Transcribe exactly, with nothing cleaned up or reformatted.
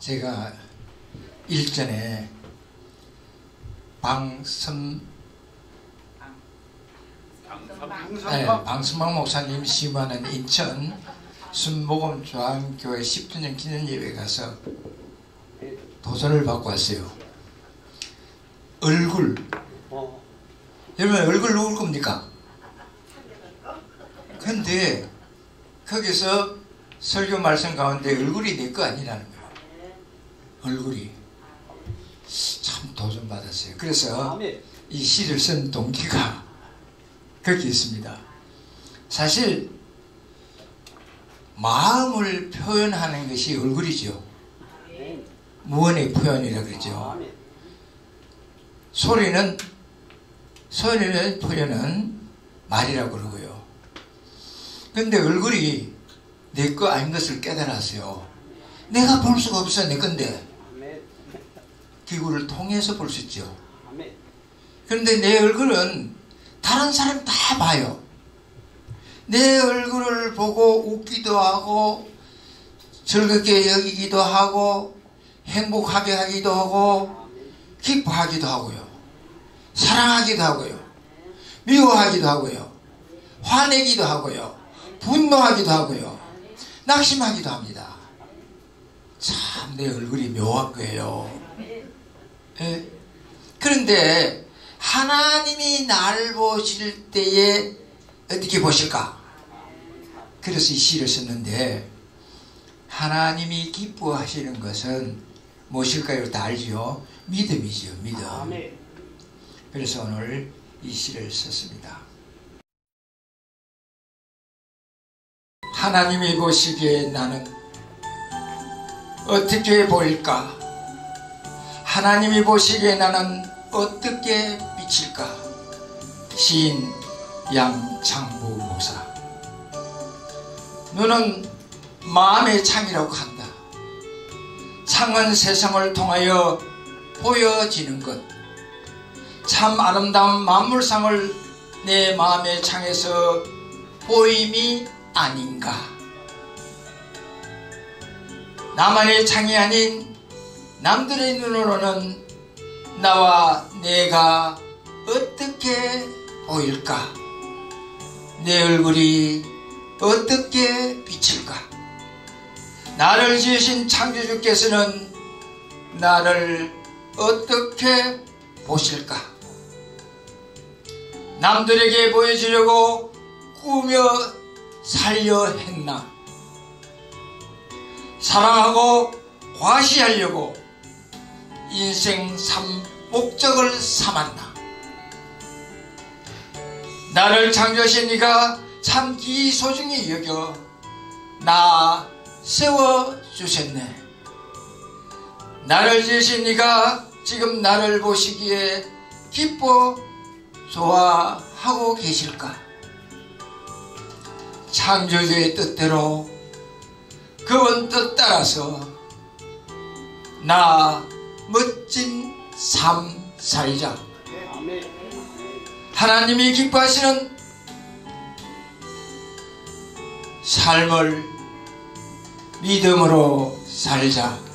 제가 일전에 방선 네, 방선방 목사님 심하는 인천 순복음조항교회 십 주년 기념예배에 가서 도전을 받고 왔어요. 얼굴 어. 여러분 얼굴 누굴 겁니까? 근데 거기서 설교 말씀 가운데 얼굴이 내 거 아니라는 거예요. 얼굴이 참 도전받았어요. 그래서 이 시를 쓴 동기가 거기 있습니다. 사실 마음을 표현하는 것이 얼굴이죠. 무언의 표현이라 그러죠. 소리는 소리는 표현은 말이라고 그러고요. 근데 얼굴이 내 거 아닌 것을 깨달았어요. 내가 볼 수가 없어. 내 건데 기구를 통해서 볼 수 있죠. 그런데 내 얼굴은 다른 사람 다 봐요. 내 얼굴을 보고 웃기도 하고 즐겁게 여기기도 하고 행복하게 하기도 하고 기뻐하기도 하고요. 사랑하기도 하고요. 미워하기도 하고요. 화내기도 하고요. 분노하기도 하고요. 낙심하기도 합니다. 참 내 얼굴이 묘한 거예요. 예? 그런데 하나님이 나를 보실 때에 어떻게 보실까? 그래서 이 시를 썼는데 하나님이 기뻐하시는 것은 무엇일까요? 다 알죠? 믿음이죠. 믿음. 그래서 오늘 이 시를 썼습니다. 하나님이 보시기에 나는 어떻게 보일까? 하나님이 보시기에 나는 어떻게 비칠까? 시인 양창부 목사. 눈은 마음의 창이라고 한다. 창은 세상을 통하여 보여지는 것. 참 아름다운 만물상을 내 마음의 창에서 보임이 아닌가. 나만의 창이 아닌 남들의 눈으로는 나와 내가 어떻게 보일까? 내 얼굴이 어떻게 비칠까? 나를 지으신 창조주께서는 나를 어떻게 보실까? 남들에게 보여주려고 꾸며 살려 했나? 사랑하고 과시하려고 인생 삶 목적을 삼았나? 나를 창조하신 네가 참 기 소중히 여겨 나 세워주셨네. 나를 지으신 네가 지금 나를 보시기에 기뻐 좋아하고 계실까? 창조주의 뜻대로 그분 뜻 따라서 나 멋진 삶 살자. 하나님이 기뻐하시는 삶을 믿음으로 살자.